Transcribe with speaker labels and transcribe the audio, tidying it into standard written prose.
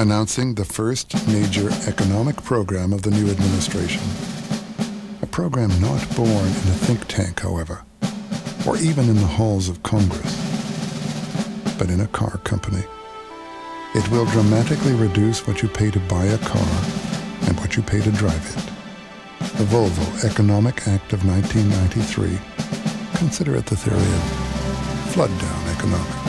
Speaker 1: announcing the first major economic program of the new administration. A program not born in a think tank, however, or even in the halls of Congress, but in a car company. It will dramatically reduce what you pay to buy a car and what you pay to drive it. The Volvo Economic Act of 1993. Consider it the theory of flood-down economics.